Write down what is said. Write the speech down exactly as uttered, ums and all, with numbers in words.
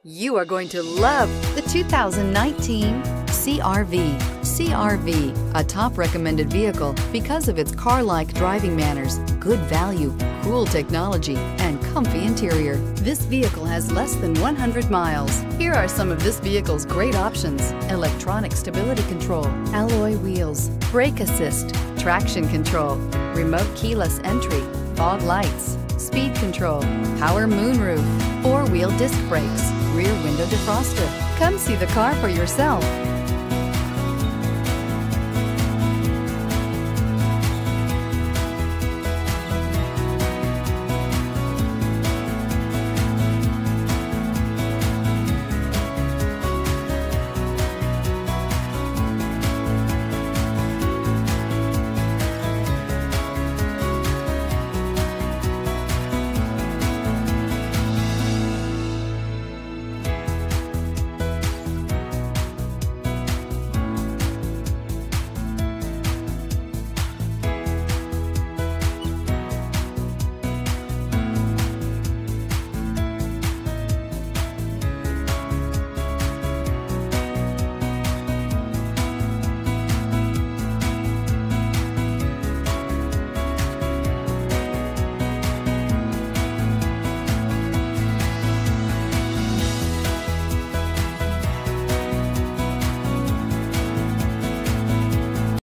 You are going to love the two thousand nineteen C R V. C R V, a top recommended vehicle because of its car-like driving manners, good value, cool technology, and comfy interior. This vehicle has less than one hundred miles. Here are some of this vehicle's great options: electronic stability control, alloy wheels, brake assist, traction control, remote keyless entry, fog lights, speed control, power moonroof, four-wheel disc brakes, rear window defroster. Come see the car for yourself.